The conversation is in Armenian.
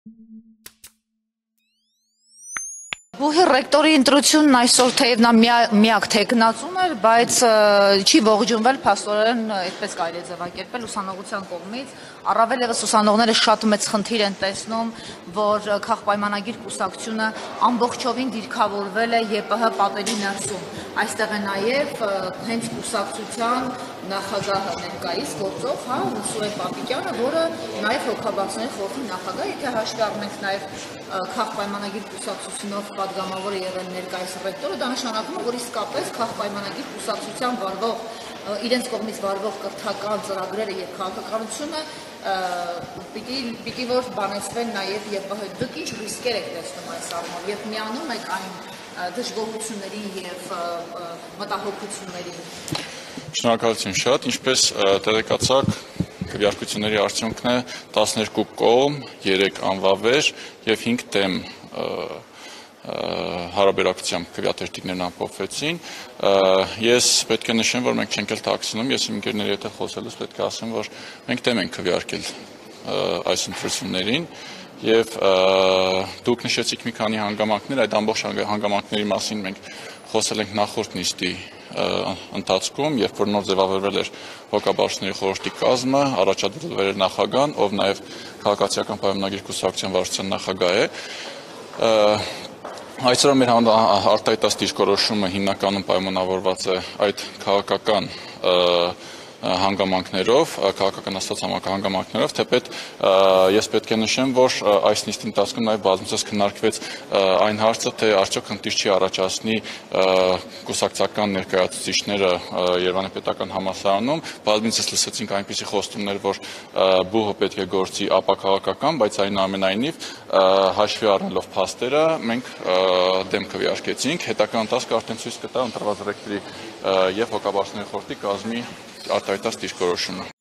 Բուհի ռեկտորի ընտրությունն այսօր թեև նա միակ թեկնածուն էր, բայց չի ողջունվել փաստորեն, այդպես կարելի է ձևակերպել ուսանողության կողմից, առավել ևս ուսանողները շատ մեծ խնդիր են տեսնում, որ քաղաքապայմանագիր կուսակցությունը ամբողջովին դիրքավորվել է ԵՊՀ պատերի ներսում։ Այստեղ է նաև հենց կուսակցության նախագահը ներկայիս գործող, Սուրեն Պապիկյանը, որը նաև հոգաբարձների խորհրդի նախագահ, եթե հաշվի առնենք նաև քաղաքապայմանագիր կուսակցությունով պատգամավոր է եղել ներկայիս ռեկտորը, դա նշանակում է, որ իսկապես քաղաքապայմանագիր կուսակցության վարվող իրենց կողմից վարվող կրթական ծրագրերը եւ քաղաքականությունը պիտի որ բանեցվեն նաև ԵՊՀ։ Դուք ինչ ռիսկեր եք տեսնում այս առումով եւ միանում եք այն դժգոհություններին եւ մտահոգություններին։ Շնորհակալություն շատ, ինչպես տեղեկացաք, քվեարկությունների արդյունքն է 12 կողմ, 3 անվավեր եւ 5 դեմ հարաբերակցությամբ քվեատերտիկներն ամփոփվեցին։ Ես պետք է նշեմ, որ մենք չենք էլ թաքցնում, ես իմ ընկերների հետ խոսելուց պետք է ասեմ, որ մենք դեմ ենք քվեարկել այս ընտրություններին եւ դուք նշեցիք մի քանի հանգամանքներ, այդ ամբողջ հանգամանքների մասին մենք խոսել ենք նախորդ նիստի ընթացքում, երբ որ նոր ձևավորվել էր հոգաբարձների խորհրդի կազմը, առաջադրվել էր նախագահան, ով նաև քաղաքացիական պայմանագիր կուսակցության վարչության նախագահ է։ Այսօր մեր արտահայտած դիրքորոշումը հիմնականում պայմանավորված է այդ քաղաքական հանգամանքներով, քաղաքականացված հանգամանքներով, թեպետ ես պետք է նշեմ, որ այս նիստի ընթացքում նաև բազմիցս քննարկվեց այն հարցը, թե արդյոք խնդիր չի առաջացնի կուսակցական ներկայացուցիչները Երևանի պետական համալսարանում, բազմիցս լսեցինք այնպիսի խոստումներ, որ բուհը պետք է գործի ապաքաղաքական, բայց այնուամենայնիվ հաշվի առնելով փաստերը մենք դեմ քվեարկեցինք, հետագա ընթացքը արդեն ցույց կտա ընտրված ռեկտորի եւ հոգաբարձների խորհրդի կազմի արտահայտած դիրքորոշումը։